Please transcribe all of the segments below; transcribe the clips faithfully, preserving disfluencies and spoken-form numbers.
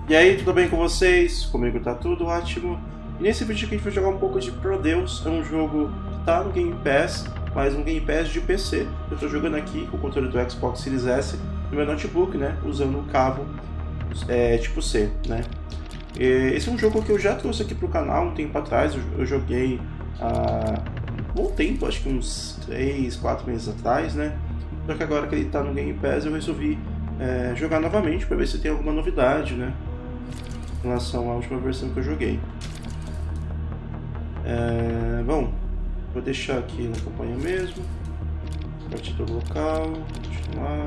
E aí, tudo bem com vocês? Comigo tá tudo ótimo. E nesse vídeo aqui a gente vai jogar um pouco de Prodeus. É um jogo que tá no Game Pass, mas um Game Pass de P C. Eu tô jogando aqui com o controle do Xbox Series S no meu notebook, né? Usando o cabo é, tipo C, né? E esse é um jogo que eu já trouxe aqui pro canal um tempo atrás. Eu, eu joguei há um bom tempo, acho que uns três, quatro meses atrás, né? Só que agora que ele tá no Game Pass eu resolvi é, jogar novamente para ver se tem alguma novidade, né? Em relação à última versão que eu joguei. É, bom, vou deixar aqui na campanha mesmo. Partida local, continuar.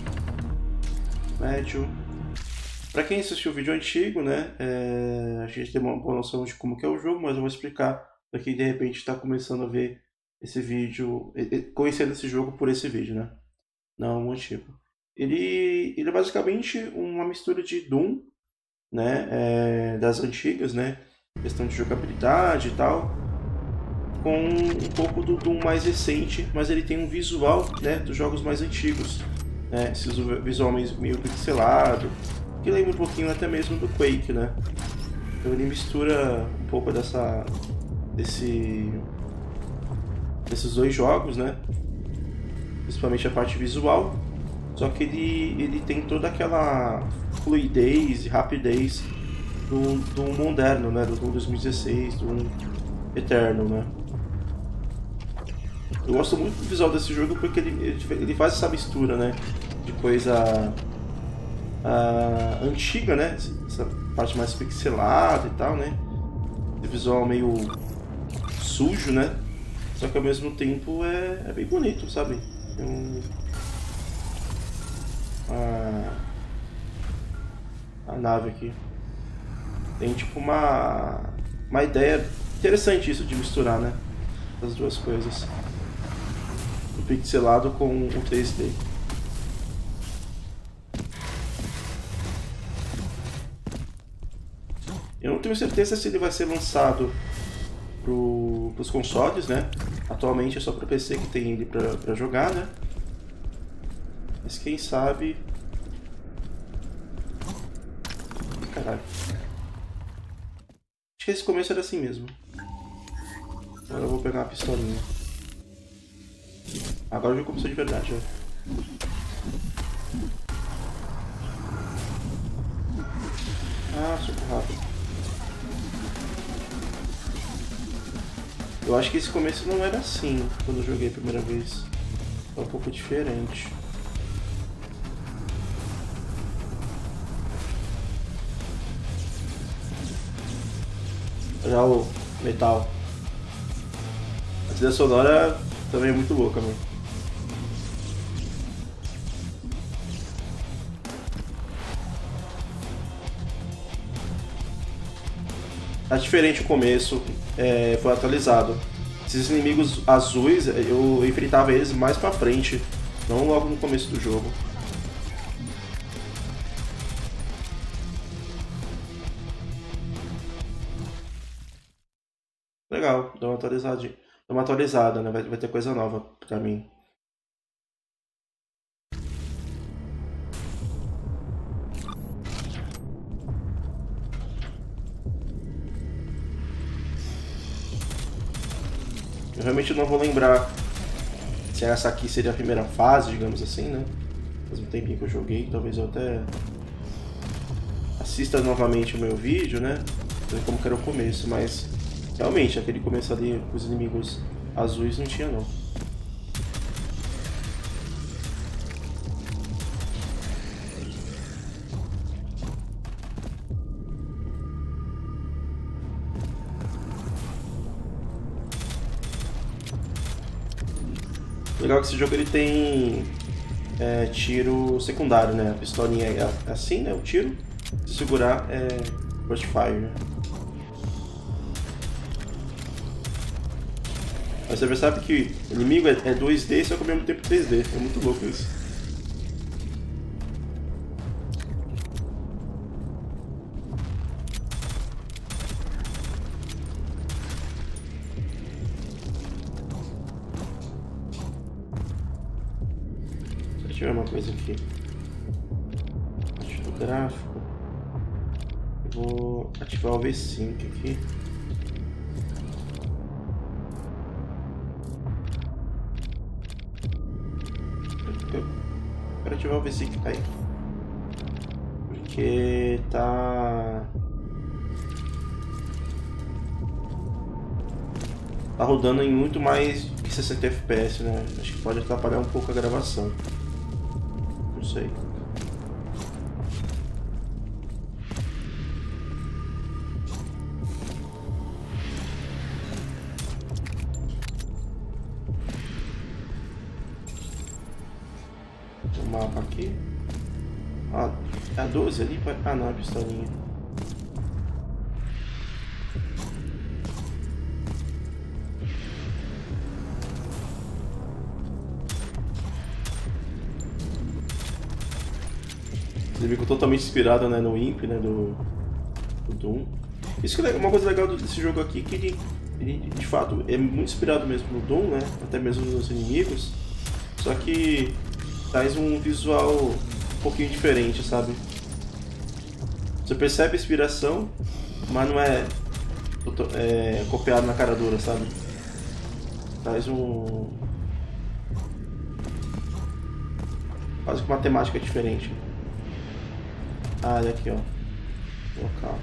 Médio. Para quem assistiu o vídeo antigo, né, é, a gente tem uma boa noção de como que é o jogo, mas eu vou explicar para quem de repente está começando a ver esse vídeo, conhecendo esse jogo por esse vídeo, né? Não o antigo. Ele, ele é basicamente uma mistura de Doom, né, é, das antigas, né, questão de jogabilidade e tal, com um pouco do Doom mais recente, mas ele tem um visual, né, dos jogos mais antigos, né, esse visual meio pixelado, que lembra um pouquinho até mesmo do Quake, né. Então ele mistura um pouco dessa, desse, desses dois jogos, né, principalmente a parte visual. Só que ele, ele tem toda aquela fluidez e rapidez do, do moderno, né? Do dois mil e dezesseis, do Eterno, né? Eu gosto muito do visual desse jogo porque ele, ele faz essa mistura, né? De coisa uh, antiga, né? Essa parte mais pixelada e tal, né? Esse visual meio sujo, né? Só que ao mesmo tempo é, é bem bonito, sabe? É um... A, a nave aqui tem tipo uma uma ideia interessante isso de misturar, né, as duas coisas, o pixelado com o três D. Eu não tenho certeza se ele vai ser lançado para os consoles, né? Atualmente é só para P C que tem ele para jogar, né? Mas quem sabe... Caralho. Acho que esse começo era assim mesmo. Agora eu vou pegar uma pistolinha. Agora já começou de verdade, ó. Ah, super rápido. Eu acho que esse começo não era assim quando eu joguei a primeira vez. É um pouco diferente. Já o metal. A trilha sonora também é muito louca, mano. Tá diferente o começo, é, foi atualizado. Esses inimigos azuis, eu enfrentava eles mais pra frente, não logo no começo do jogo. Legal, dá uma atualizada, dá uma atualizada, né? Vai, vai ter coisa nova pra mim. Eu realmente não vou lembrar se essa aqui seria a primeira fase, digamos assim, né? Faz um tempinho que eu joguei, talvez eu até assista novamente o meu vídeo, né? Ver como que era o começo, mas realmente aquele começo ali com os inimigos azuis não tinha não. Legal que esse jogo ele tem é, tiro secundário, né? A pistolinha é assim, né? O tiro. Se segurar é burst fire, né? Mas você percebe que o inimigo é dois D, só que ao mesmo tempo três D. É muito louco isso. Deixa eu ver uma coisa aqui. Deixa eu ver o gráfico. vou ativar o V cinco aqui. Quero ativar o V cinco aí. Porque tá... Tá rodando em muito mais de sessenta F P S, né? Acho que pode atrapalhar um pouco a gravação. Não sei. O mapa aqui. Ah, é a doze ali? Ah não, é a pistolinha. Ele ficou totalmente inspirado, né, no Imp, né, do, do Doom. Isso que é uma coisa legal desse jogo aqui, que ele, ele de fato é muito inspirado mesmo no Doom, né, até mesmo nos inimigos. Só que traz um visual um pouquinho diferente, sabe? Você percebe a inspiração, mas não é, é copiado na cara dura, sabe? Traz um... quase que uma temática diferente. Ah, olha aqui, ó. Local.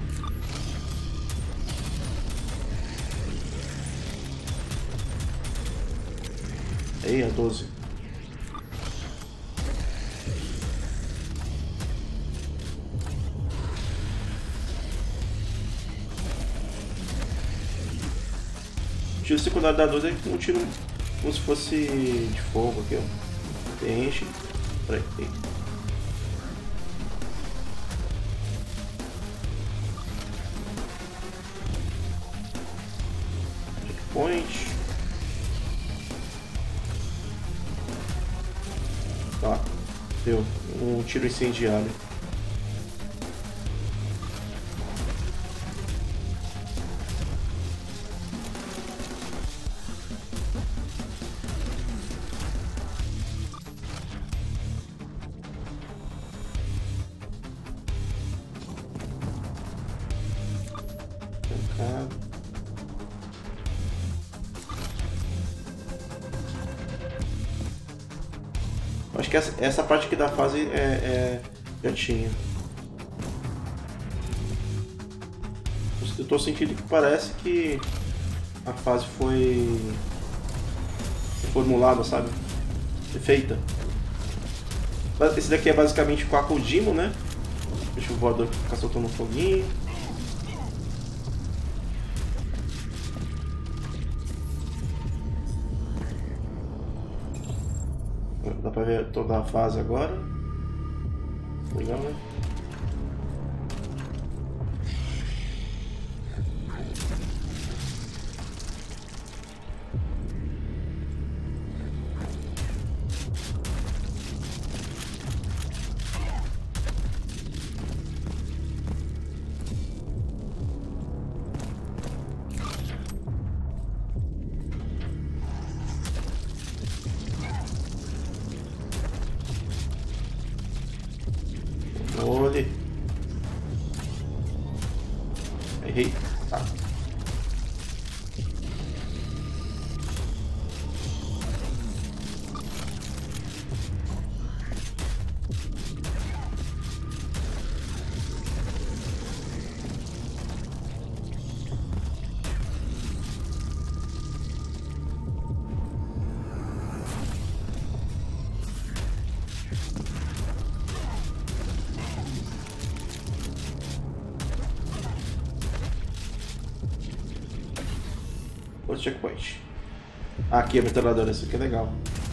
Aí, a doze. O tiro secundário da doze é um tiro como se fosse de fogo aqui, ó. Você enche. Peraí, aí. Checkpoint. Tá. Deu. Um tiro incendiário. Acho que essa, essa parte aqui da fase é, é, já tinha. Eu tô sentindo que parece que a fase foi formulada, sabe? Feita. Esse daqui é basicamente com a Kojima, né? Deixa o voador ficar soltando um foguinho. Dá pra ver toda a fase agora. Legal, né? Olhe. Errei. Tá. Outro checkpoint. Ah, aqui a metralhadora, isso aqui é legal.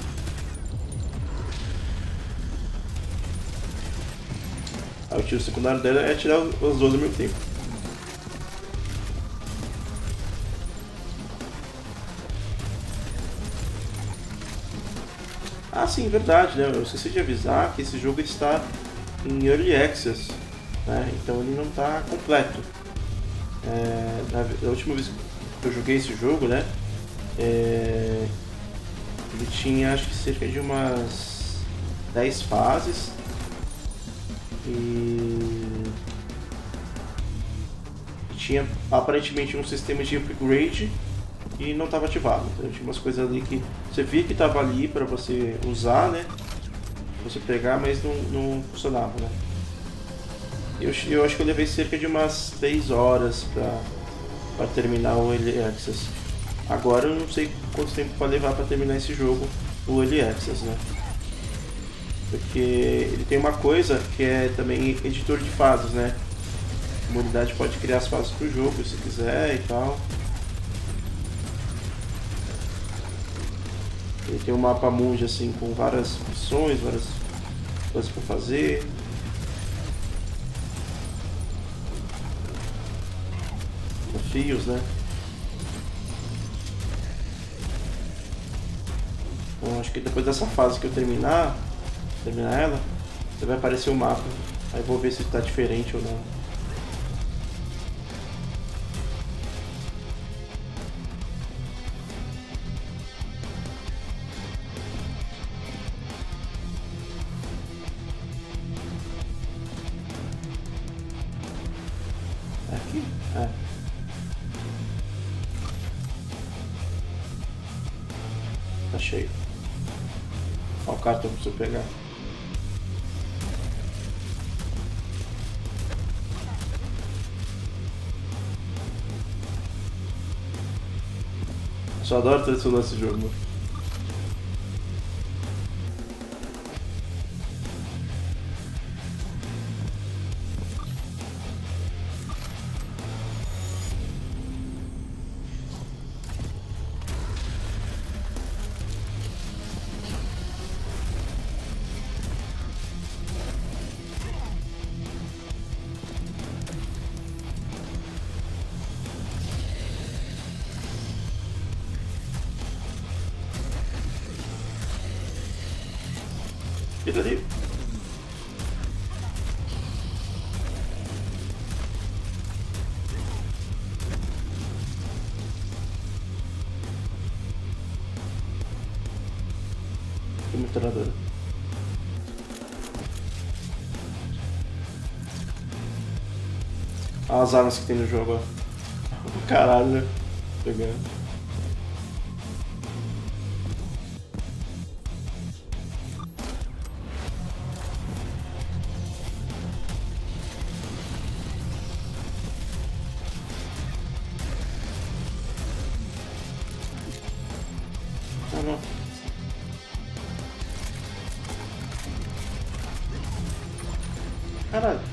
Ah, o tiro secundário dela é atirar os dois ao mesmo tempo. Ah, sim, verdade, né? Eu esqueci de avisar que esse jogo está em Early Access, né? Então ele não está completo. É, na, na última vez que eu joguei esse jogo, né? É, ele tinha acho que cerca de umas dez fases. E tinha aparentemente um sistema de upgrade e não estava ativado. Então tinha umas coisas ali que você via que estava ali para você usar, né? Você pegar, mas não, não funcionava, né? Eu, eu acho que eu levei cerca de umas três horas para terminar o Early Access. Agora eu não sei quanto tempo vai levar para terminar esse jogo, o Early Access, né? Porque ele tem uma coisa que é também editor de fases, né? A comunidade pode criar as fases pro jogo se quiser e tal. Ele tem um mapa mundi assim com várias missões, várias coisas para fazer. Desafios, né? Então acho que depois dessa fase que eu terminar, terminar ela, você vai aparecer o mapa. Aí eu vou ver se está diferente ou não. Aqui? É. Tá cheio. Ó o cartão pra você pegar. Eu só adoro tradicionar esse jogo, mano. Fica ali. Que metralhadora. Olha as armas que tem no jogo, ó. Caralho, né? Pegando. Ah, não. Caralho.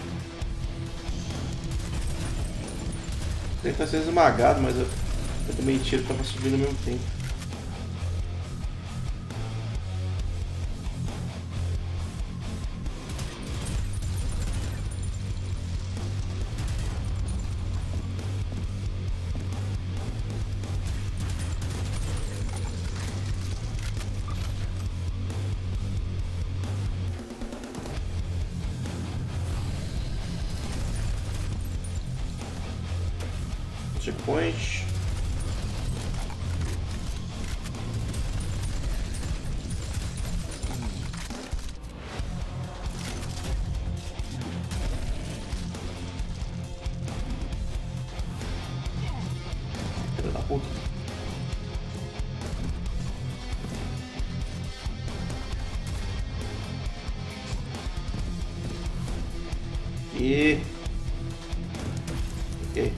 Ele tá sendo esmagado, mas eu, eu também tiro tava subindo ao mesmo tempo. Checkpoint. Filho da puta. E... Ok.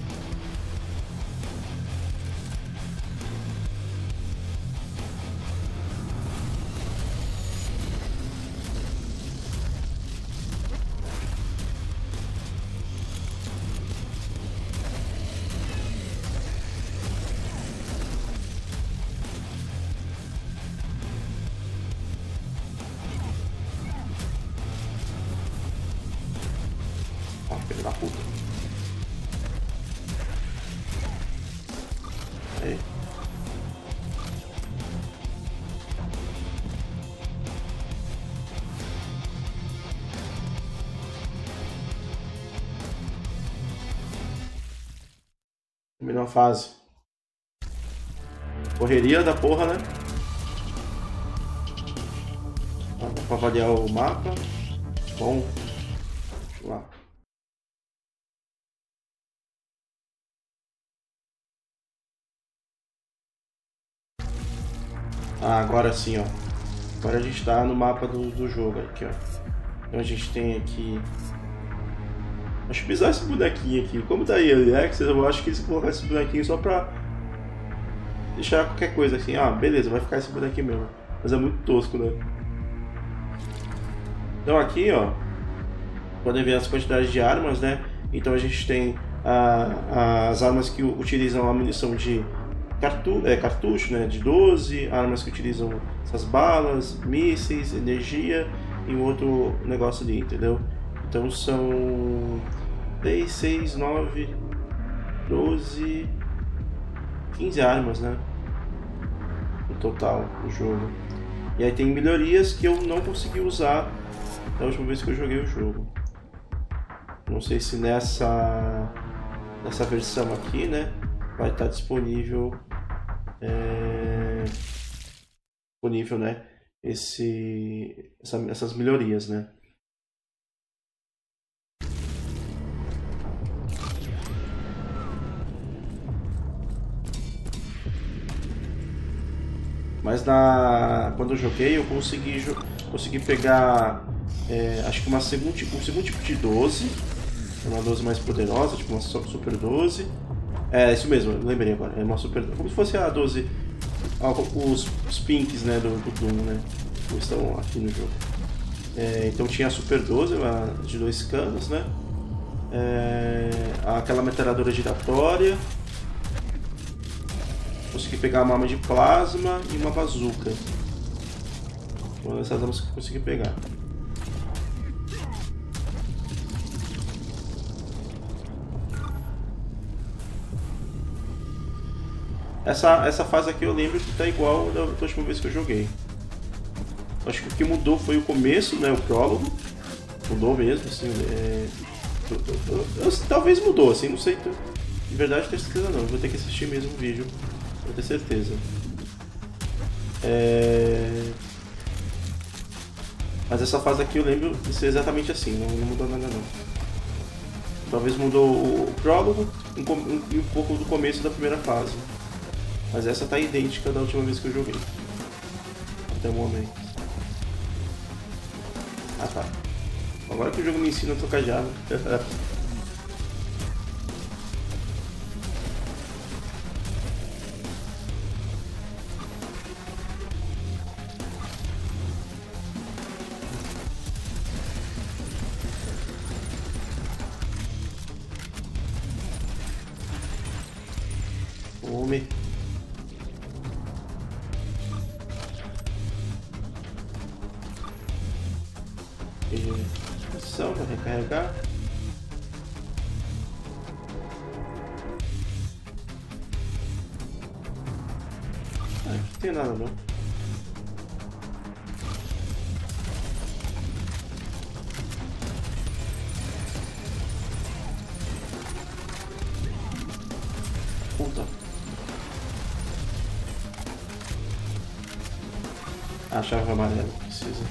Ó, filho da puta. Aí. Terminou a fase. Correria da porra, né? Dá pra avaliar o mapa. Bom. Vamos lá. Ah, agora sim, ó. Agora a gente tá no mapa do, do jogo aqui, ó. Então a gente tem aqui... Acho bizarro esse bonequinho aqui. Como tá aí Early Access, eu acho que eles colocaram esse bonequinho só pra deixar qualquer coisa assim. Ah, beleza, vai ficar esse bonequinho mesmo. Mas é muito tosco, né? Então aqui, ó, podem ver as quantidades de armas, né? Então a gente tem ah, as armas que utilizam a munição de cartu é, cartucho, né? De doze, armas que utilizam essas balas, mísseis, energia e um outro negócio ali, entendeu? Então são dez, seis, nove, doze, quinze armas, né? No total do jogo. E aí tem melhorias que eu não consegui usar da última vez que eu joguei o jogo. Não sei se nessa, nessa versão aqui, né, vai estar disponível, é, disponível, né, esse, essa, essas melhorias, né. Mas na, quando eu joguei, eu consegui, consegui pegar, é, acho que uma segundo, um segundo tipo de doze, uma doze mais poderosa, tipo uma Super doze. É, isso mesmo, eu lembrei agora, é uma Super doze, como se fosse a doze, os, os pinks, né, do, do Doom, né, que estão aqui no jogo. É, então tinha a Super doze, uma de dois canos, né, é, aquela metralhadora giratória. Consegui pegar uma arma de plasma e uma bazuca. Uma dessas armas que eu consegui pegar. Essa, essa fase aqui eu lembro que tá igual da última vez que eu joguei. Acho que o que mudou foi o começo, né? O prólogo. Mudou mesmo, assim. É... Eu, eu, eu, eu, talvez mudou, assim, não sei. De verdade, não tenho certeza não. Vou ter que assistir mesmo o vídeo. Pra ter certeza. É... Mas essa fase aqui eu lembro de ser exatamente assim, não, não mudou nada não. Talvez mudou o prólogo e um, um pouco do começo da primeira fase. Mas essa tá idêntica da última vez que eu joguei. Até o momento. Ah tá. Agora que o jogo me ensina a tocar Java. Homem. Posição para recarregar. Ah, aqui não tem nada não. Puta. A chave amarela precisa.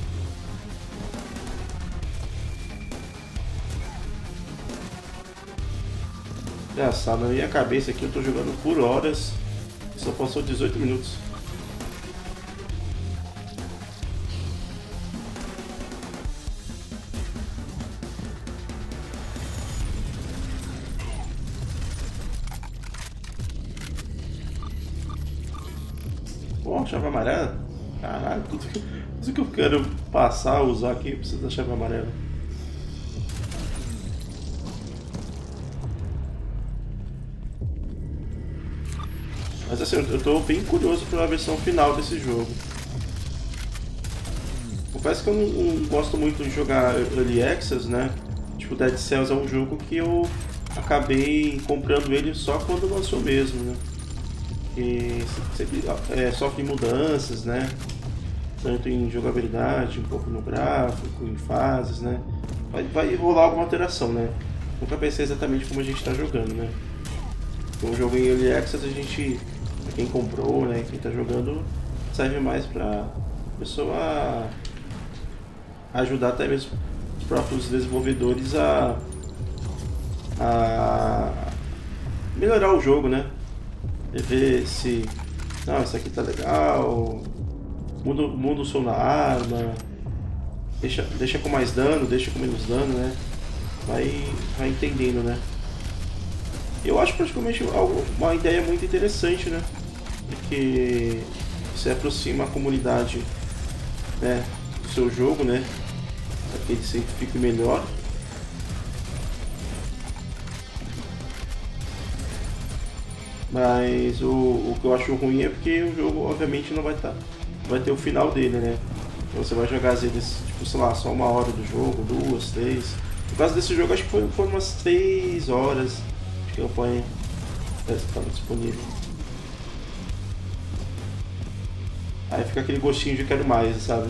Engraçado, na minha cabeça aqui eu tô jogando por horas e só passou dezoito minutos. Pô, chave amarela? Caralho, tudo que, tudo que eu quero passar, usar aqui, precisa da chave amarela. Mas assim, eu tô bem curioso pela versão final desse jogo. Confesso que eu não, não gosto muito de jogar Early Access, né? Tipo, Dead Cells é um jogo que eu acabei comprando ele só quando lançou mesmo, né? E sempre é, sofre mudanças, né? Tanto em jogabilidade, um pouco no gráfico, em fases, né? Vai, vai rolar alguma alteração, né? Nunca pensei exatamente como a gente está jogando, né? Então, o jogo em Early Access a gente, quem comprou, né? Quem está jogando, serve mais para a pessoa ajudar até mesmo os próprios desenvolvedores a, a melhorar o jogo, né? Ver se Não, isso aqui tá legal. Muda, muda o som da arma. Deixa, deixa com mais dano, deixa com menos dano, né? Vai, vai entendendo, né? Eu acho praticamente algo, uma ideia muito interessante, né? Porque você aproxima a comunidade, né, do seu jogo, né? Para que ele sempre fique melhor. Mas o, o que eu acho ruim é porque o jogo obviamente não vai estar, tá, vai ter o final dele, né? Então você vai jogar às vezes, tipo, sei lá, só uma hora do jogo, duas, três. No caso desse jogo acho que foi, foi umas três horas de campanha que estava disponível. Aí fica aquele gostinho de quero mais, sabe?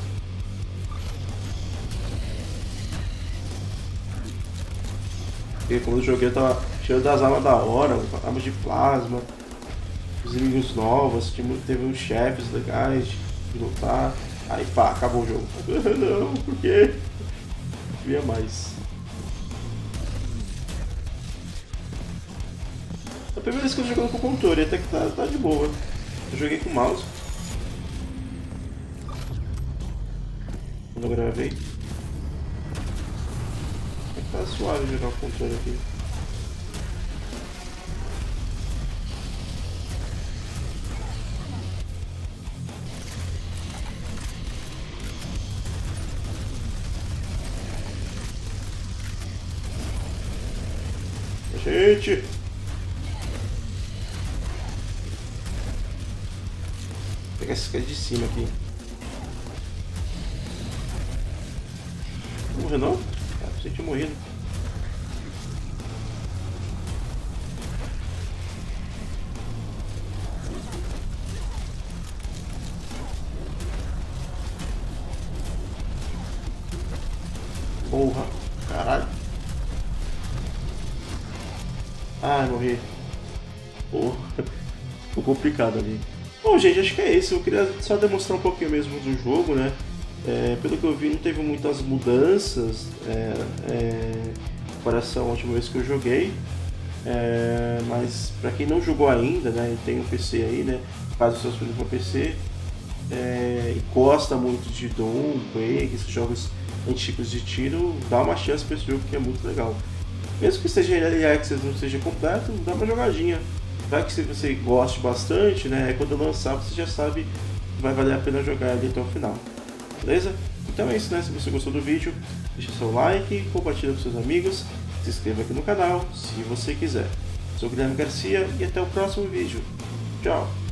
Porque quando eu joguei eu tava cheio das armas da hora, armas de plasma, os inimigos novos, teve uns chefes legais de lutar. Aí pá, acabou o jogo. Não, por quê? Eu queria mais. É a primeira vez que eu tô jogando com o controle, até que tá, tá de boa. Eu joguei com o mouse. Quando eu gravei. Tá suave jogar o controle aqui. Gente! Vou pegar esse cara de cima aqui. Não morreu não? Ah, você tinha morrido. Porra, caralho. Ai, morri. Porra, ficou complicado ali. Bom, gente, acho que é isso. Eu queria só demonstrar um pouquinho mesmo do jogo, né? É, pelo que eu vi, não teve muitas mudanças é, é, em comparação à última vez que eu joguei. É, mas pra quem não jogou ainda, né, e tem um P C aí, né, faz os seus filhos para P C é, e gosta muito de Doom, Quake, esses jogos antigos de tiro, dá uma chance pra esse jogo que é muito legal. Mesmo que seja Early Access, não seja completo, dá uma jogadinha. Vai que se você goste bastante, né, quando lançar você já sabe que vai valer a pena jogar ele até o final. Beleza? Então é isso, né? Se você gostou do vídeo, deixa seu like, compartilha com seus amigos, se inscreva aqui no canal se você quiser. Sou o Guilherme Garcia e até o próximo vídeo. Tchau!